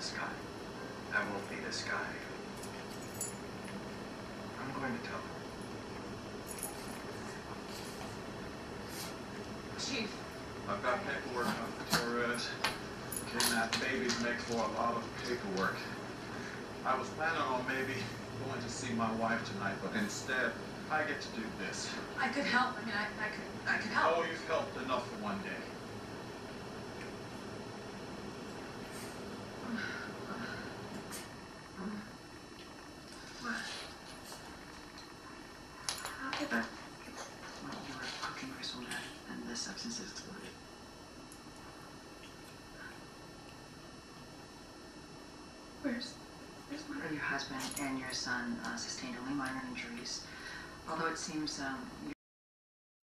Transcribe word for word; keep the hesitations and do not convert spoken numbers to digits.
this guy. I won't be this guy. I'm going to tell her. Chief. I've got paperwork on Torres. Kidnapped babies make for a lot of paperwork. I was planning on maybe going to see my wife tonight, but instead, I get to do this. I could help. I mean, I, I could, I could help. Oh, you've helped enough for one day. What? Okay, but well, you were cooking crystal meth and the substance is exploded. Where's, where's my... Your husband and your son uh, sustained only minor injuries, although it seems um,